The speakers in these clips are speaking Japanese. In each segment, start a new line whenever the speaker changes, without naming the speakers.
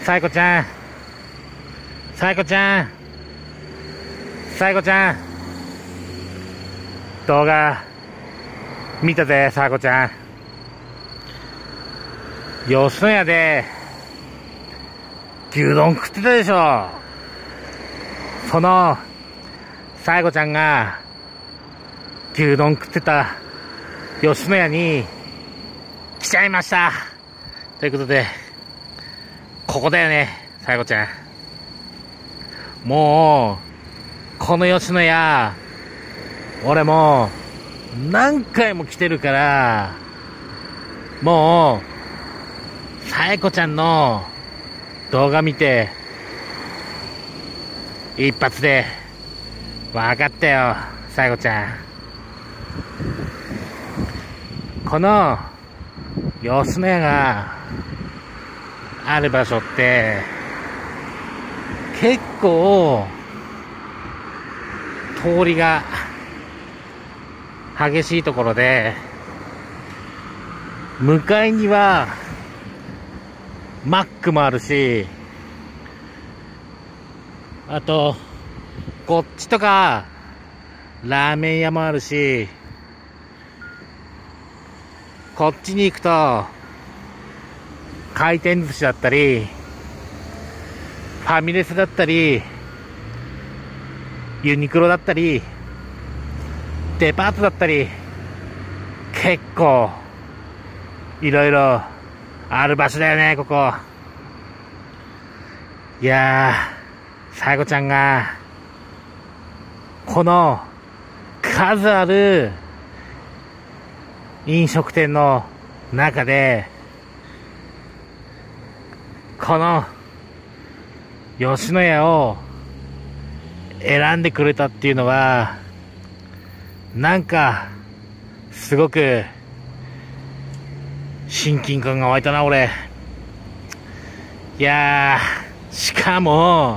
さいこちゃん、さいこちゃん、さいこちゃん、動画見たぜ。さいこちゃん、吉野家で牛丼食ってたでしょ。そのさいこちゃんが牛丼食ってた吉野家に来ちゃいました。ということで、ここだよね、さいこちゃん。もうこの吉野家、俺もう何回も来てるから、もうさいこちゃんの動画見て一発で分かったよ、さいこちゃん。この吉野家がある場所って結構通りが激しいところで、向かいにはマックもあるし、あとこっちとかラーメン屋もあるし、こっちに行くと回転寿司だったりファミレスだったりユニクロだったりデパートだったり、結構いろいろある場所だよね、ここ。いやー、さいこちゃんがこの数ある飲食店の中でこの吉野家を選んでくれたっていうのは、なんかすごく親近感が湧いたな、俺。いやー、しかも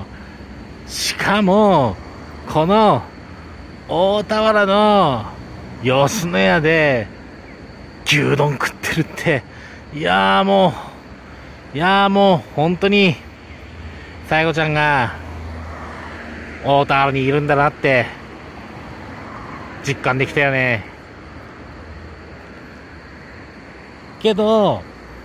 この大田原の吉野家で牛丼食ってるって、いやーもう本当にさいこちゃんが大田原にいるんだなって実感できたよね。けど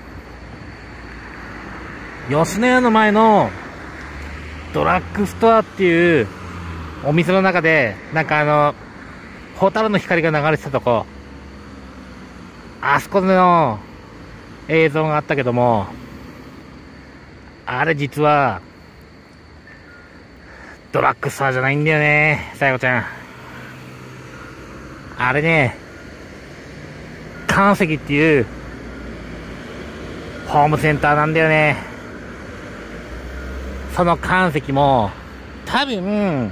吉野家の前のドラッグストアっていうお店の中で、なんか蛍の光が流れてたとこ、あそこでの映像があったけども、あれ実はドラッグストアじゃないんだよね、さいこちゃん。あれね、関石っていうホームセンターなんだよね。その関石も多分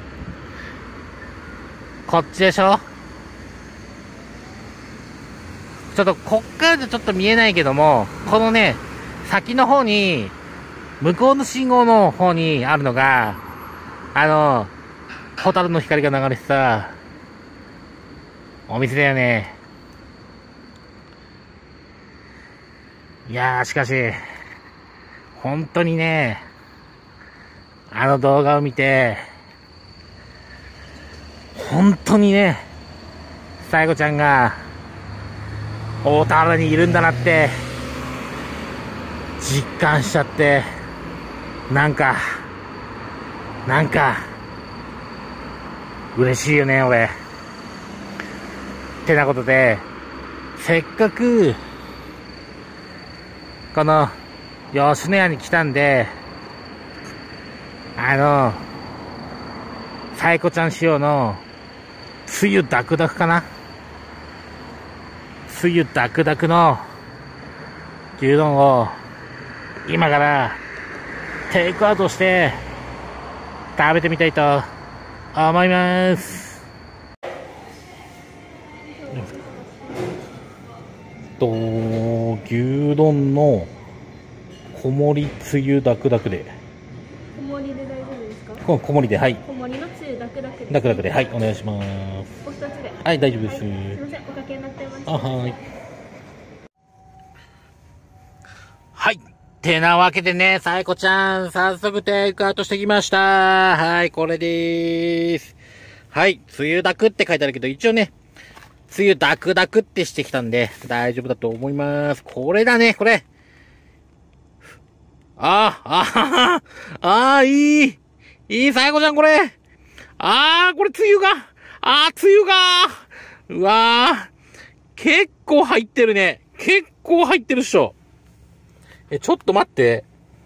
こっちでしょ。ちょっとこっからじゃちょっと見えないけども、このね先の方に、向こうの信号の方にあるのが蛍の光が流れてたお店だよね。いやー、しかし本当にね、あの動画を見て本当にね、さいこちゃんが大田原にいるんだなって実感しちゃって、なんか嬉しいよね、俺。ってなことで、せっかくこの吉野家に来たんで、さいこちゃん仕様のつゆダクダクかな、つゆダクダクの牛丼を今からテイクアウトして食べてみたいと思います。牛丼の小盛りつゆダクダクで。
小盛りで大丈夫ですか？
小盛りで、はい。
小盛りのつゆダクダクで。
ダクダクで、はい、お願いします。
お一つで。
はい、大丈夫です。
すみません、おかけになってました。
はい。はい、 てなわけでね、さえこちゃん、早速テイクアウトしてきました。はい、これでーす。はい、梅雨だくって書いてあるけど、一応ね、梅雨ダクダクってしてきたんで、大丈夫だと思います。これだね、これ。いい、さえこちゃん、これ。これ梅雨が。梅雨が。うわ結構入ってるね。結構入ってるっしょ。ちょっと待って。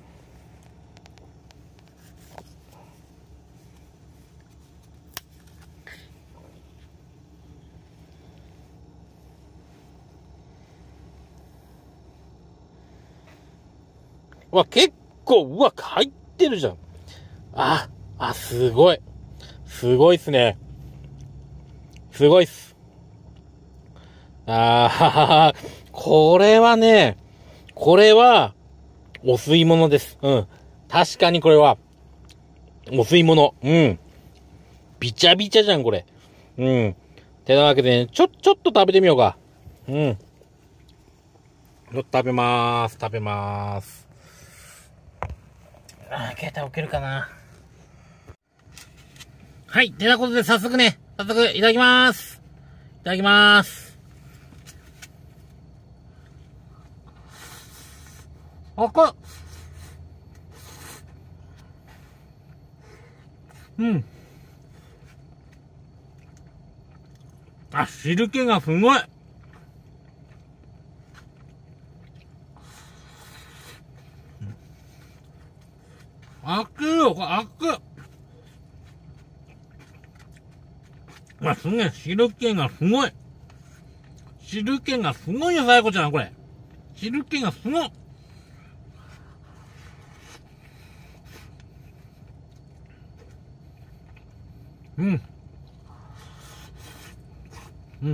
結構、入ってるじゃん。すごい。すごいっすね。すごいっす。これはね、これは、お吸い物です。うん。確かにこれは、お吸い物。うん。びちゃびちゃじゃん、これ。うん。てなわけでね、ちょっと食べてみようか。うん。食べまーす。携帯置けるかな。はい。てなことで早速いただきまーす。いただきまーす。うん。汁気がすごい。開くよ、開く。すげえ、汁気がすごい。汁気がすごいよ、さえこちゃん、これ。汁気がすごい。うん。うん。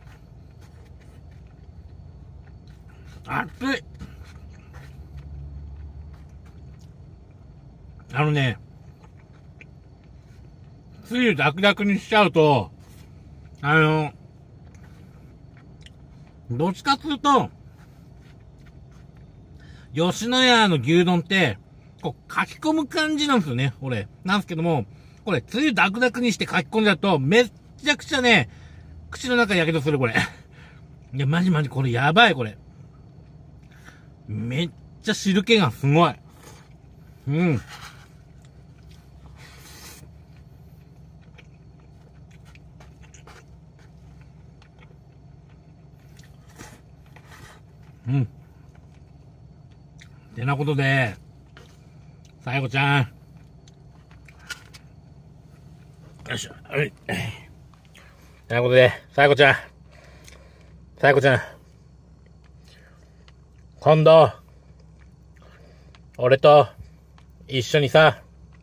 熱い。つゆダクダクにしちゃうと、どっちかっつうと、吉野家の牛丼って、こう、書き込む感じなんですよね、俺。なんですけども、これ、つゆダクダクにして書き込んじゃうと、めっちゃくちゃね、口の中やけどする、これ。いや、マジこれやばい、これ。めっちゃ汁気がすごい。うん。うん。てなことで、さえこちゃん。よいしょ。はい。てなことで、さえこちゃん。今度、俺と、一緒にさ、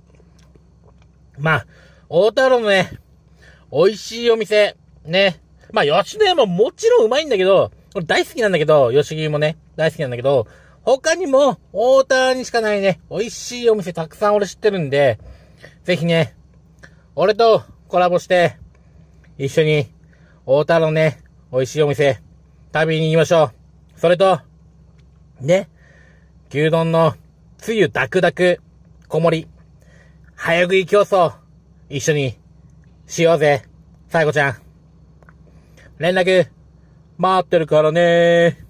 大太郎のね、美味しいお店、ね。吉野家ももちろんうまいんだけど、俺大好きなんだけど、吉木もね、大好きなんだけど、他にも、大田にしかないね、美味しいお店たくさん俺知ってるんで、ぜひね、俺とコラボして、一緒に、大田のね、美味しいお店、食べに行きましょう。それと、ね、牛丼の、つゆダクダク、小盛り、早食い競争、一緒に、しようぜ。さえこちゃん。連絡、待ってるからねー。